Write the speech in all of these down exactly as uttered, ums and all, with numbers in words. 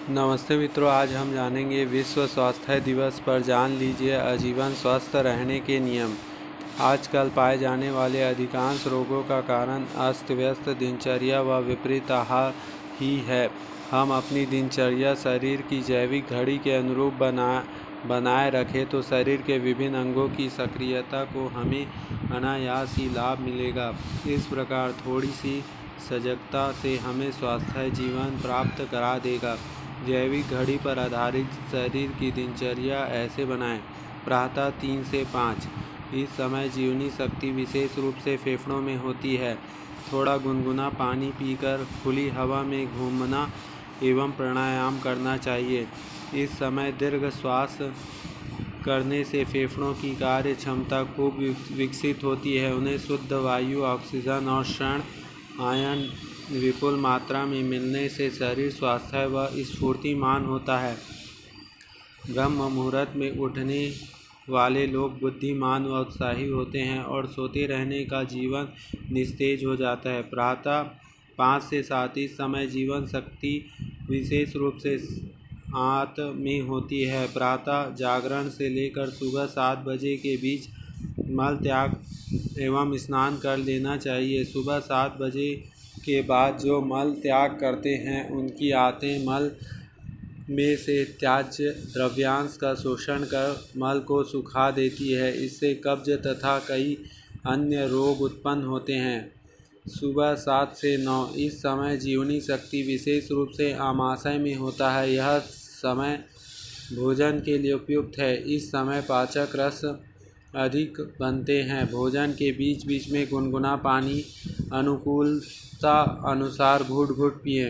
नमस्ते मित्रों, आज हम जानेंगे विश्व स्वास्थ्य दिवस पर जान लीजिए आजीवन स्वस्थ रहने के नियम। आजकल पाए जाने वाले अधिकांश रोगों का कारण अस्त व्यस्त दिनचर्या व विपरीत आहार ही है। हम अपनी दिनचर्या शरीर की जैविक घड़ी के अनुरूप बना बनाए रखें तो शरीर के विभिन्न अंगों की सक्रियता को हमें अनायास ही लाभ मिलेगा। इस प्रकार थोड़ी सी सजगता से हमें स्वस्थ जीवन प्राप्त करा देगा। जैविक घड़ी पर आधारित शरीर की दिनचर्या ऐसे बनाएं। प्रातः तीन से पाँच। इस समय जीवनी शक्ति विशेष रूप से फेफड़ों में होती है। थोड़ा गुनगुना पानी पीकर खुली हवा में घूमना एवं प्राणायाम करना चाहिए। इस समय दीर्घ श्वास करने से फेफड़ों की कार्य क्षमता खूब विकसित होती है। उन्हें शुद्ध वायु, ऑक्सीजन और क्षण आयन विपुल मात्रा में मिलने से शरीर स्वास्थ्य व स्फूर्तिमान होता है। ब्रह्म मुहूर्त में उठने वाले लोग बुद्धिमान व उत्साही होते हैं और सोते रहने का जीवन निस्तेज हो जाता है। प्रातः पाँच से सात इस समय जीवन शक्ति विशेष रूप से आंत में होती है। प्रातः जागरण से लेकर सुबह सात बजे के बीच मल त्याग एवं स्नान कर लेना चाहिए। सुबह सात बजे के बाद जो मल त्याग करते हैं उनकी आंतें मल में से त्याज्य द्रव्यांश का शोषण कर मल को सुखा देती है। इससे कब्ज तथा कई अन्य रोग उत्पन्न होते हैं। सुबह सात से नौ इस समय जीवनी शक्ति विशेष रूप से आमाशय में होता है। यह समय भोजन के लिए उपयुक्त है। इस समय पाचक रस अधिक बनते हैं। भोजन के बीच बीच में गुनगुना पानी अनुकूलता अनुसार घूट घूट पिएं।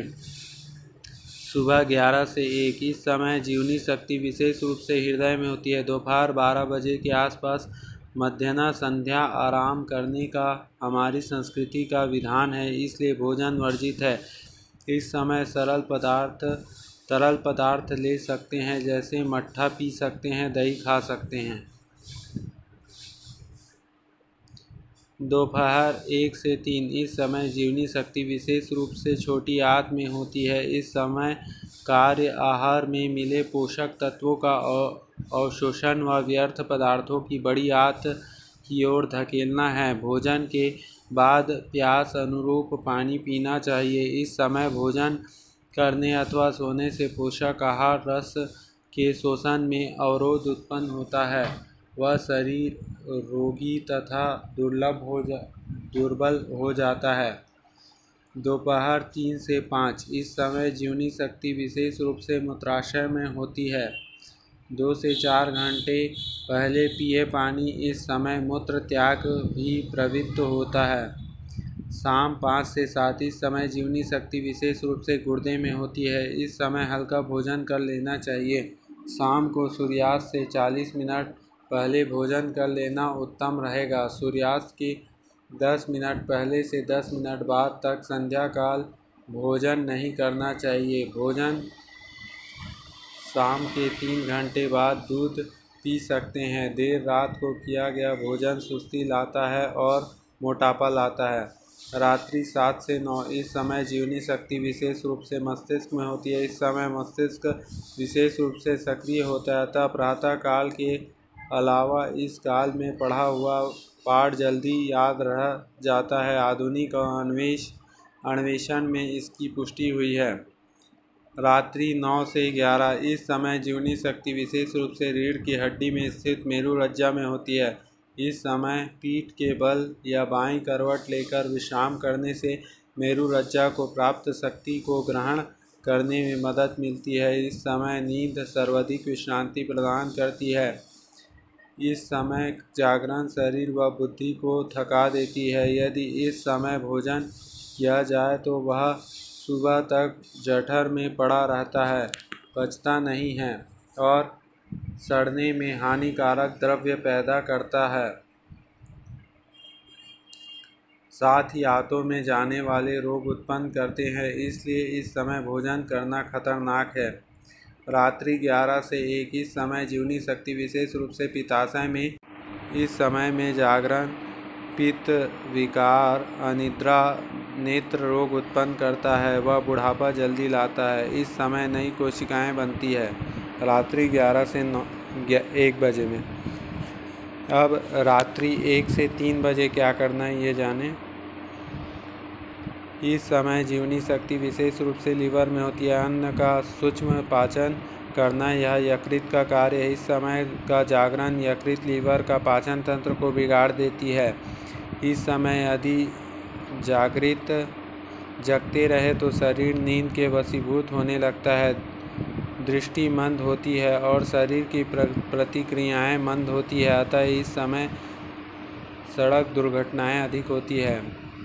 सुबह ग्यारह से एक इस समय जीवनी शक्ति विशेष रूप से हृदय में होती है। दोपहर बारह बजे के आसपास मध्याह्न संध्या आराम करने का हमारी संस्कृति का विधान है, इसलिए भोजन वर्जित है। इस समय सरल पदार्थ तरल पदार्थ ले सकते हैं, जैसे मट्ठा पी सकते हैं, दही खा सकते हैं। दोपहर एक से तीन इस समय जीवनी शक्ति विशेष रूप से छोटी आंत में होती है। इस समय कार्य आहार में मिले पोषक तत्वों का अवशोषण व व्यर्थ पदार्थों की बड़ी आंत की ओर धकेलना है। भोजन के बाद प्यास अनुरूप पानी पीना चाहिए। इस समय भोजन करने अथवा सोने से पोषक आहार रस के शोषण में अवरोध उत्पन्न होता है। वह शरीर रोगी तथा दुर्लभ हो जा दुर्बल हो जाता है। दोपहर तीन से पाँच इस समय जीवनी शक्ति विशेष रूप से मूत्राशय में होती है। दो से चार घंटे पहले पिए पानी इस समय मूत्र त्याग भी प्रवृत्त होता है। शाम पाँच से सात इस समय जीवनी शक्ति विशेष रूप से गुर्दे में होती है। इस समय हल्का भोजन कर लेना चाहिए। शाम को सूर्यास्त से चालीस मिनट पहले भोजन कर लेना उत्तम रहेगा। सूर्यास्त के दस मिनट पहले से दस मिनट बाद तक संध्या काल भोजन नहीं करना चाहिए। भोजन शाम के तीन घंटे बाद दूध पी सकते हैं। देर रात को किया गया भोजन सुस्ती लाता है और मोटापा लाता है। रात्रि सात से नौ इस समय जीवनी शक्ति विशेष रूप से मस्तिष्क में होती है। इस समय मस्तिष्क विशेष रूप से सक्रिय होता है, अतः प्रातः काल के अलावा इस काल में पढ़ा हुआ पाठ जल्दी याद रह जाता है। आधुनिक अन्वेष अन्वेषण में इसकी पुष्टि हुई है। रात्रि नौ से ग्यारह इस समय जीवनी शक्ति विशेष रूप से रीढ़ की हड्डी में स्थित मेरुरज्जा में होती है। इस समय पीठ के बल या बाईं करवट लेकर विश्राम करने से मेरुरज्जा को प्राप्त शक्ति को ग्रहण करने में मदद मिलती है। इस समय नींद सर्वाधिक विश्रांति प्रदान करती है। इस समय जागरण शरीर व बुद्धि को थका देती है। यदि इस समय भोजन किया जाए तो वह सुबह तक जठर में पड़ा रहता है, पचता नहीं है और सड़ने में हानिकारक द्रव्य पैदा करता है। साथ ही आंतों में जाने वाले रोग उत्पन्न करते हैं, इसलिए इस समय भोजन करना खतरनाक है। रात्रि ग्यारह से एक इस समय जीवनी शक्ति विशेष रूप से पित्ताशय में इस समय में जागरण, पित्त विकार, अनिद्रा, नेत्र रोग उत्पन्न करता है। वह बुढ़ापा जल्दी लाता है। इस समय नई कोशिकाएं बनती है। रात्रि ग्यारह से नौ एक बजे में। अब रात्रि एक से तीन बजे क्या करना है ये जानें। इस समय जीवनी शक्ति विशेष रूप से लीवर में होती है। अन्न का सूक्ष्म पाचन करना यह यकृत का कार्य है। इस समय का जागरण यकृत लीवर का पाचन तंत्र को बिगाड़ देती है। इस समय यदि जागृत जगते रहे तो शरीर नींद के वशीभूत होने लगता है, दृष्टि मंद होती है और शरीर की प्रतिक्रियाएं मंद होती है। अतः इस समय सड़क दुर्घटनाएं अधिक होती है।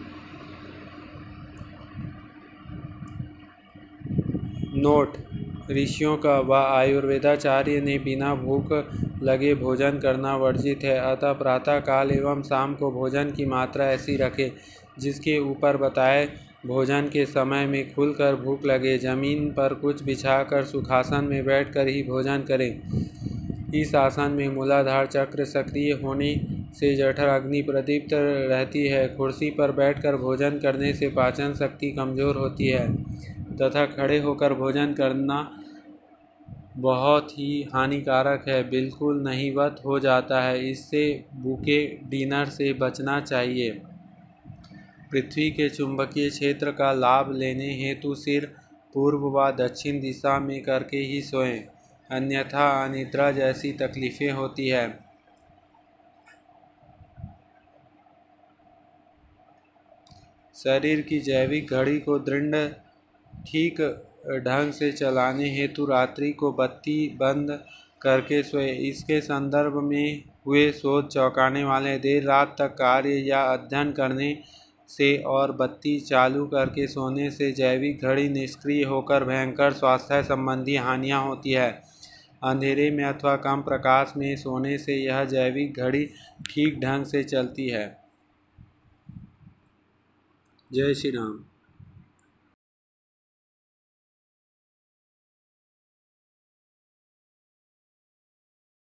नोट: ऋषियों का व आयुर्वेदाचार्य ने बिना भूख लगे भोजन करना वर्जित है। अतः प्रातः काल एवं शाम को भोजन की मात्रा ऐसी रखें जिसके ऊपर बताए भोजन के समय में खुलकर भूख लगे। जमीन पर कुछ बिछाकर सुखासन में बैठकर ही भोजन करें। इस आसन में मूलाधार चक्र सक्रिय होने से जठर अग्नि प्रदीप्त रहती है। कुर्सी पर बैठकर भोजन करने से पाचन शक्ति कमजोर होती है तथा खड़े होकर भोजन करना बहुत ही हानिकारक है, बिल्कुल नहीवत हो जाता है। इससे भूखे डिनर से बचना चाहिए। पृथ्वी के चुंबकीय क्षेत्र का लाभ लेने हेतु सिर पूर्व व दक्षिण दिशा में करके ही सोएं, अन्यथा अनिद्रा जैसी तकलीफें होती है। शरीर की जैविक घड़ी को दृढ़ ठीक ढंग से चलाने हेतु रात्रि को बत्ती बंद करके सोए। इसके संदर्भ में हुए शोध चौंकाने वाले। देर रात तक कार्य या अध्ययन करने से और बत्ती चालू करके सोने से जैविक घड़ी निष्क्रिय होकर भयंकर स्वास्थ्य संबंधी हानियां होती है। अंधेरे में अथवा कम प्रकाश में सोने से यह जैविक घड़ी ठीक ढंग से चलती है। जय श्री राम।